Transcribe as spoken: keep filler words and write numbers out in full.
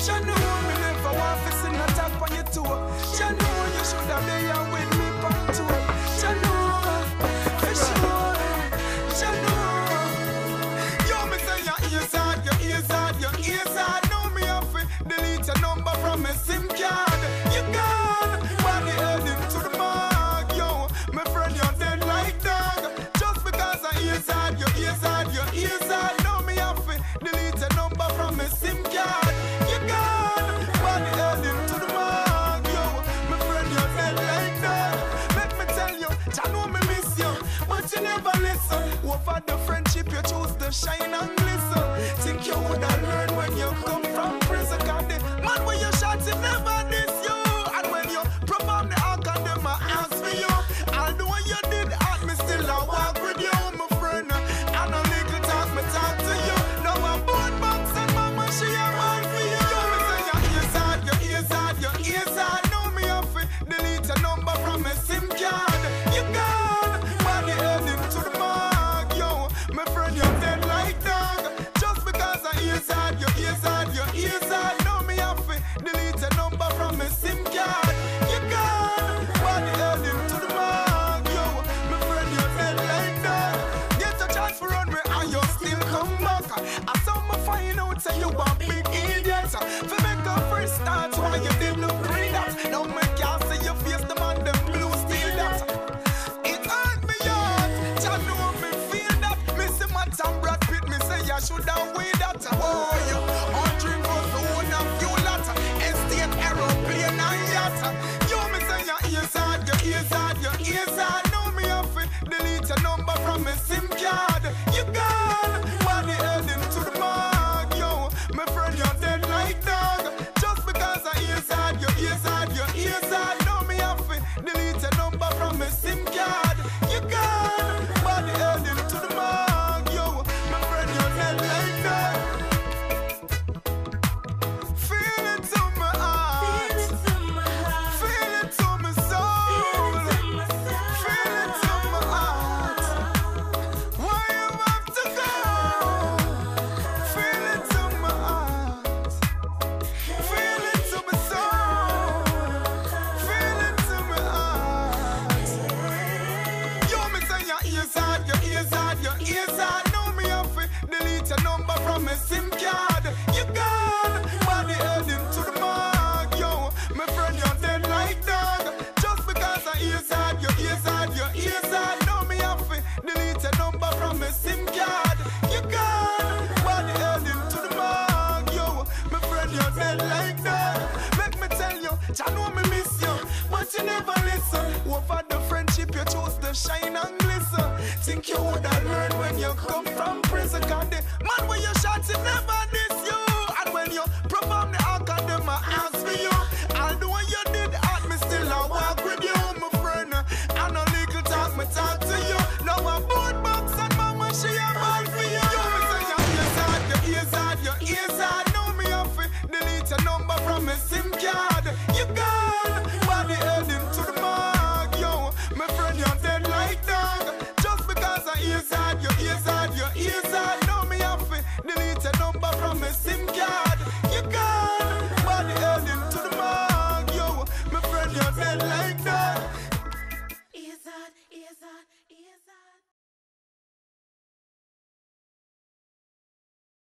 Jah know me never want to see no tap on your toe. Jah know you should have been here with me on tour. Jah know, for sure. Jah know. Yo, me say your ears hard, your ears hard, your ears hard. Know me have to delete your number from a SIM card. You gone, body heading to the mark. Yo, my friend, you're dead like dog. Just because I ears hard, your ears hard, your ears hard. Know me have to delete your number from a SIM card. You gone, body heading to the mark. Yo, my friend, you're dead like dog. Let me tell you, I know me miss you, but you never listen. Over the friendship, you choose the shine and glisten. Think you would have learned when you come from prison. Cause the man when you shot, he never diss you. And when you perform the act and them a ask for you. Although you did act, me still a walk with you, my friend. And a little talk, me talk to you. Now a board box and mama, she a man for you. Yo, me say your ears hard, your ears hard, your ears hard. Know me have to delete your number from a SIM card. You gone, body heading to the mark. Yo, my friend, you're dead like dog. Just because I ears hard, your ears hard, your ears hard. Know me have to delete your number from a SIM card. You gone, body heading to the mark. Yo, my friend, you're dead like dog. Get a chance for run me and you still come back. I saw me find out say you a big idiot. For make a first start why you did look green that. Now me can't see your face, the man them blue steel that. It hurt me heart, Jah know me feel that. Me see my Tom Brad Pitt, me say I should have weighed that. Oh, you all drink was the one of you lot. Estate, aeroplane and yacht. Yo, me say your ears hard, your ears hard, your ears hard. Know me have to delete your number from a SIM card. You gone, body heading to the mark. Yo, my friend, you're dead like dog. Just because I ears hard, your ears hard, your ears hard. Know me have to delete your number from a SIM card. You gone, body heading to the mark. Yo, my friend, you're dead like dog. Feel it to my heart, feel it to my soul, feel it to my heart. Why you have to go? Feel it to my heart, feel it to my soul, feel it to my heart. Yo, me say your ears hard, your ears hard, your ears hard. Know me have to delete your number from a SIM card. You gone, body heading to the mark. Yo, my friend, you're dead like dog. Just because I ears hard, your ears hard, your ears hard. Know me have to delete your number from a SIM card. You gone, body heading to the mark. Yo, my friend, you're dead like dog. Let me tell you, Jah know me miss you, but you never listen. Over the friendship, you choose the shine and glisten. Think you would have learned when you come from prison. Cause the man when you shot